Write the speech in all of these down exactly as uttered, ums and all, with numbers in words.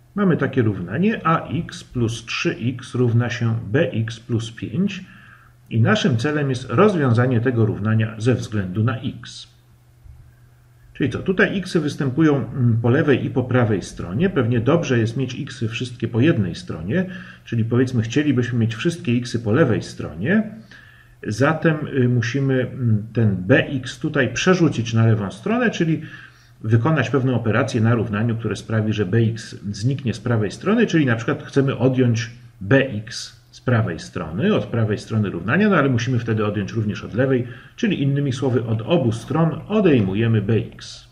mamy takie równanie ax plus trzy x równa się bx plus pięć i naszym celem jest rozwiązanie tego równania ze względu na x. Czyli co, tutaj xy występują po lewej i po prawej stronie. Pewnie dobrze jest mieć xy wszystkie po jednej stronie, czyli powiedzmy chcielibyśmy mieć wszystkie xy po lewej stronie. Zatem musimy ten bx tutaj przerzucić na lewą stronę, czyli wykonać pewną operację na równaniu, które sprawi, że bx zniknie z prawej strony, czyli na przykład chcemy odjąć bx z prawej strony, od prawej strony równania, no ale musimy wtedy odjąć również od lewej, czyli innymi słowy od obu stron odejmujemy bx.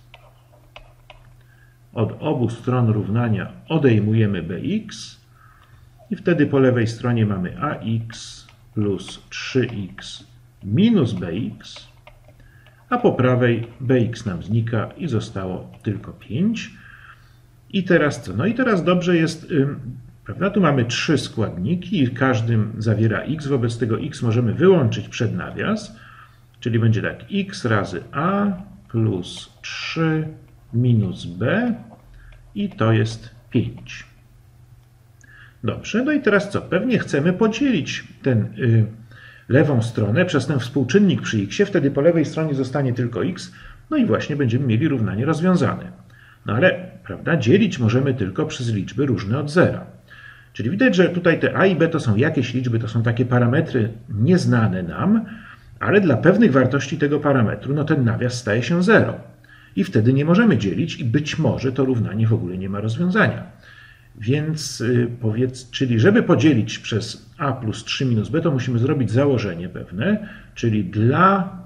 Od obu stron równania odejmujemy bx i wtedy po lewej stronie mamy ax plus trzy x minus bx, a po prawej bx nam znika i zostało tylko pięć. I teraz co? No i teraz dobrze jest, prawda? Tu mamy trzy składniki i każdym zawiera x, wobec tego x możemy wyłączyć przed nawias, czyli będzie tak x razy a plus trzy minus b i to jest pięć. Dobrze, no i teraz co? Pewnie chcemy podzielić ten y, lewą stronę przez ten współczynnik przy x, wtedy po lewej stronie zostanie tylko x, no i właśnie będziemy mieli równanie rozwiązane. No ale, prawda, dzielić możemy tylko przez liczby różne od zera. Czyli widać, że tutaj te a i b to są jakieś liczby, to są takie parametry nieznane nam, ale dla pewnych wartości tego parametru no ten nawias staje się zero. I wtedy nie możemy dzielić i być może to równanie w ogóle nie ma rozwiązania. Więc yy, powiedz, czyli żeby podzielić przez a plus trzy minus b, to musimy zrobić założenie pewne, czyli dla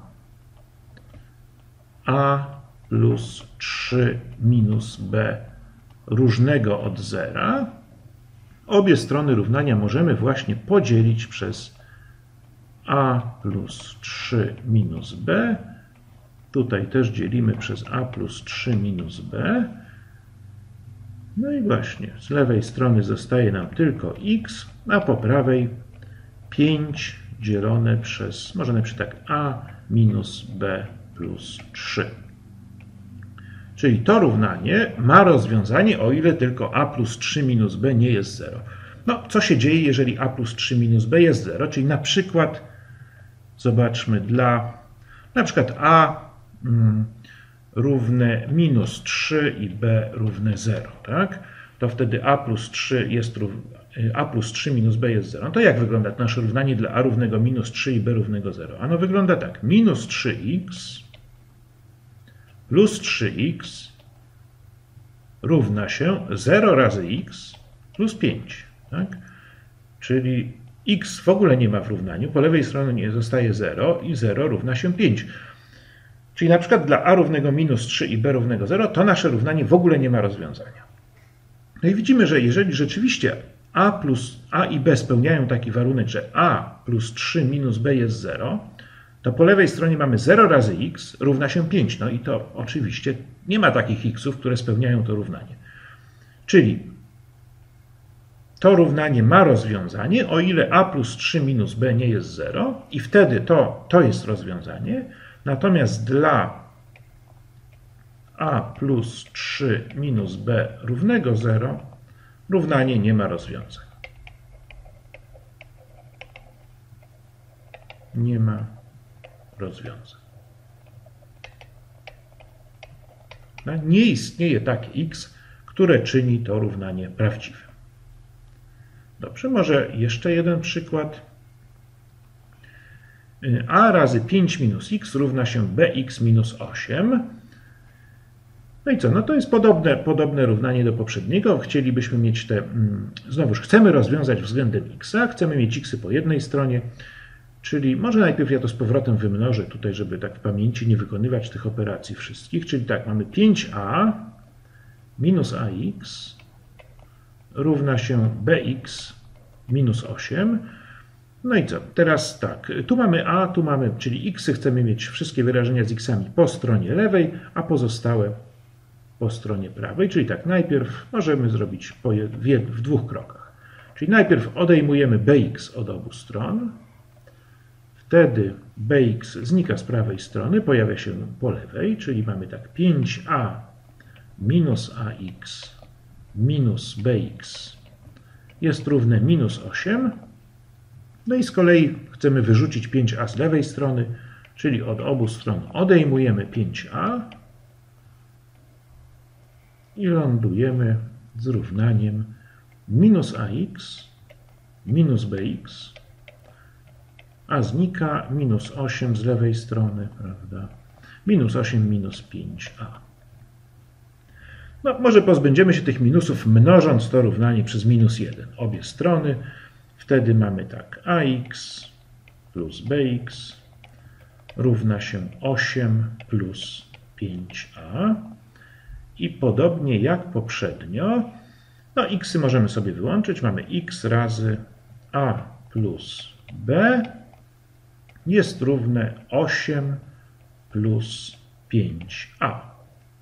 a plus trzy minus b różnego od zera, obie strony równania możemy właśnie podzielić przez a plus trzy minus b. Tutaj też dzielimy przez a plus trzy minus b. No i właśnie, z lewej strony zostaje nam tylko x, a po prawej pięć dzielone przez, może napisać tak, a minus b plus trzy. Czyli to równanie ma rozwiązanie, o ile tylko a plus trzy minus b nie jest zero. No, co się dzieje, jeżeli a plus trzy minus b jest zero? Czyli na przykład, zobaczmy, dla na przykład a mm, równe minus trzy i b równe zero, tak? To wtedy a plus trzy jest a plus trzy minus b jest zero. No to jak wygląda nasze równanie dla a równego minus trzy i b równego zero? Ano wygląda tak, minus trzy x plus trzy x równa się zero razy x plus pięć. Tak? Czyli x w ogóle nie ma w równaniu, po lewej stronie zostaje zero i zero równa się pięć. Czyli na przykład dla a równego minus trzy i b równego zero to nasze równanie w ogóle nie ma rozwiązania. No i widzimy, że jeżeli rzeczywiście a, plus, a i b spełniają taki warunek, że a plus trzy minus b jest zero, to po lewej stronie mamy zero razy x równa się pięć. No i to oczywiście nie ma takich xów, które spełniają to równanie. Czyli to równanie ma rozwiązanie, o ile a plus trzy minus b nie jest zero i wtedy to, to jest rozwiązanie. Natomiast dla a plus trzy minus b równego zero równanie nie ma rozwiązań. Nie ma rozwiązań. Nie istnieje takie x, które czyni to równanie prawdziwym. Dobrze, może jeszcze jeden przykład. A razy pięć minus x równa się bx minus osiem. No i co? No to jest podobne, podobne równanie do poprzedniego. Chcielibyśmy mieć te, znowuż chcemy rozwiązać względem x, chcemy mieć xy po jednej stronie, czyli może najpierw ja to z powrotem wymnożę tutaj, żeby tak w pamięci nie wykonywać tych operacji wszystkich, czyli tak, mamy pięć a minus ax równa się bx minus osiem. No i co? Teraz tak, tu mamy a, tu mamy, czyli x, chcemy mieć wszystkie wyrażenia z xami po stronie lewej, a pozostałe po stronie prawej. Czyli tak, najpierw możemy zrobić po, w, w dwóch krokach. Czyli najpierw odejmujemy bx od obu stron, wtedy bx znika z prawej strony, pojawia się po lewej, czyli mamy tak pięć a minus ax minus bx jest równe minus osiem. No i z kolei chcemy wyrzucić pięć a z lewej strony, czyli od obu stron odejmujemy pięć a i lądujemy z równaniem minus ax minus bx, a znika minus osiem z lewej strony, prawda? Minus osiem minus pięć a. No, może pozbędziemy się tych minusów, mnożąc to równanie przez minus jeden. Obie strony. Wtedy mamy tak, ax plus bx równa się osiem plus pięć a. I podobnie jak poprzednio, no xy możemy sobie wyłączyć. Mamy x razy a plus b jest równe osiem plus pięć a.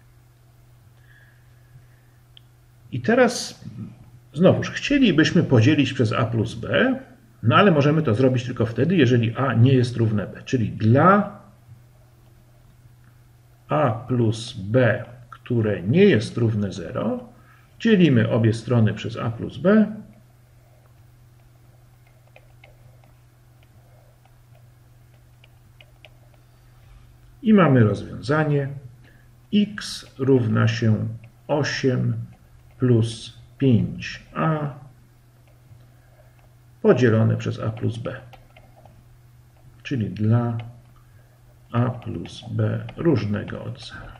I teraz znowuż chcielibyśmy podzielić przez a plus b, no ale możemy to zrobić tylko wtedy, jeżeli a nie jest równe b. Czyli dla a plus b, które nie jest równe zero, dzielimy obie strony przez a plus b. I mamy rozwiązanie x równa się osiem plus pięć a podzielone przez a plus b. Czyli dla a plus b różnego od zera.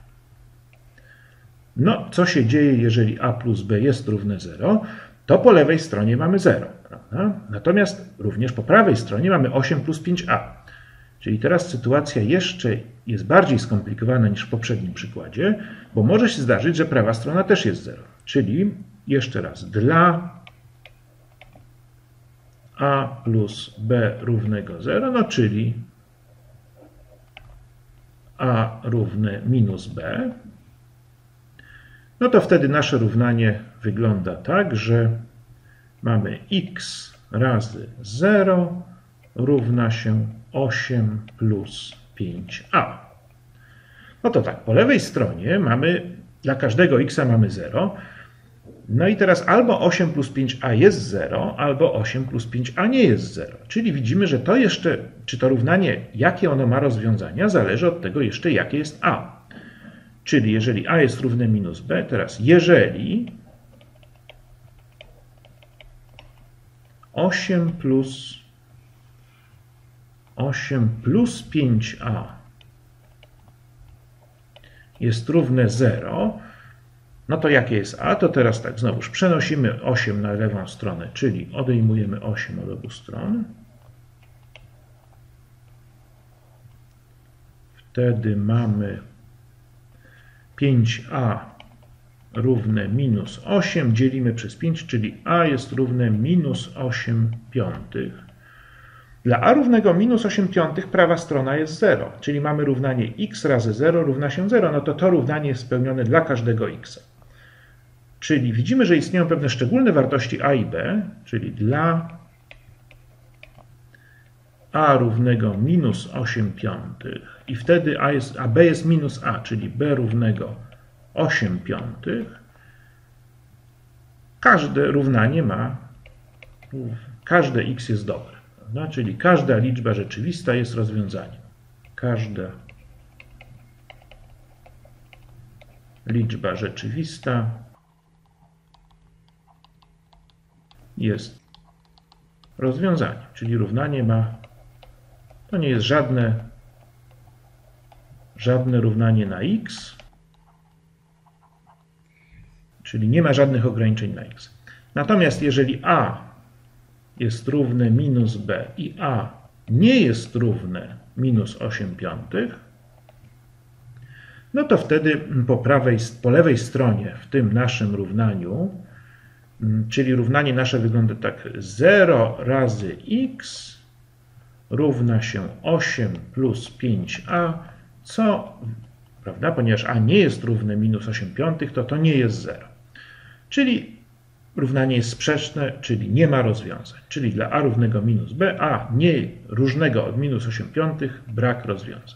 No, co się dzieje, jeżeli a plus b jest równe zero? To po lewej stronie mamy zero, prawda? Natomiast również po prawej stronie mamy osiem plus pięć a. Czyli teraz sytuacja jeszcze jest bardziej skomplikowana niż w poprzednim przykładzie, bo może się zdarzyć, że prawa strona też jest zero. Czyli jeszcze raz, dla a plus b równego zero, no czyli a równe minus b, no to wtedy nasze równanie wygląda tak, że mamy x razy zero równa się osiem plus pięć a. No to tak, po lewej stronie mamy, dla każdego x mamy zero. No i teraz albo osiem plus pięć a jest zero, albo osiem plus pięć a nie jest zero. Czyli widzimy, że to jeszcze, czy to równanie, jakie ono ma rozwiązania, zależy od tego jeszcze, jakie jest a. Czyli jeżeli a jest równe minus b, teraz jeżeli osiem plus osiem plus pięć a jest równe zero, no to jakie jest a? To teraz tak, znowuż przenosimy osiem na lewą stronę, czyli odejmujemy osiem od obu stron. Wtedy mamy pięć a równe minus osiem, dzielimy przez pięć, czyli a jest równe minus osiem piątych. Dla a równego minus osiem piątych prawa strona jest zero, czyli mamy równanie x razy zero równa się zero, no to to równanie jest spełnione dla każdego x. Czyli widzimy, że istnieją pewne szczególne wartości a i b, czyli dla a równego minus osiem piątych i wtedy a, jest, a b jest minus a, czyli b równego osiem piątych. Każde równanie ma, każde x jest dobre, prawda? Czyli każda liczba rzeczywista jest rozwiązaniem. Każda liczba rzeczywista jest rozwiązaniem, czyli równanie ma, to nie jest żadne, żadne równanie na x, czyli nie ma żadnych ograniczeń na x. Natomiast jeżeli a jest równe minus b i a nie jest równe minus osiem piątych, no to wtedy po, prawej, po lewej stronie w tym naszym równaniu, czyli równanie nasze wygląda tak, zero razy x równa się osiem plus pięć a, co, prawda, ponieważ a nie jest równe minus osiem piątych, to to nie jest zero. Czyli równanie jest sprzeczne, czyli nie ma rozwiązań. Czyli dla a równego minus b, a nie różnego od minus osiem piątych, brak rozwiązań.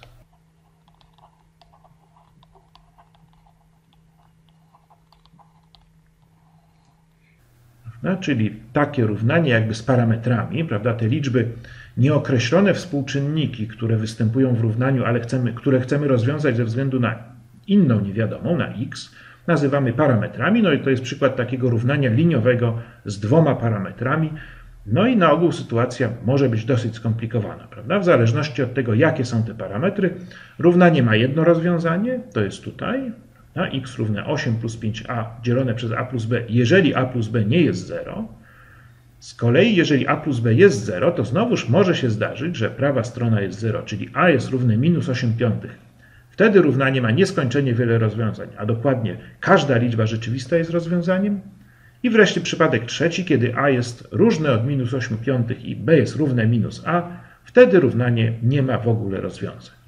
No, czyli takie równanie jakby z parametrami, prawda, te liczby nieokreślone współczynniki, które występują w równaniu, ale chcemy, które chcemy rozwiązać ze względu na inną niewiadomą, na x, nazywamy parametrami. No i to jest przykład takiego równania liniowego z dwoma parametrami. No i na ogół sytuacja może być dosyć skomplikowana, prawda? W zależności od tego, jakie są te parametry, równanie ma jedno rozwiązanie, to jest tutaj, na x równe osiem plus pięć a dzielone przez a plus b, jeżeli a plus b nie jest zero. Z kolei, jeżeli a plus b jest zero, to znowuż może się zdarzyć, że prawa strona jest zero, czyli a jest równe minus osiem piątych. Wtedy równanie ma nieskończenie wiele rozwiązań, a dokładnie każda liczba rzeczywista jest rozwiązaniem. I wreszcie przypadek trzeci, kiedy a jest różne od minus osiem piątych i b jest równe minus a, wtedy równanie nie ma w ogóle rozwiązań.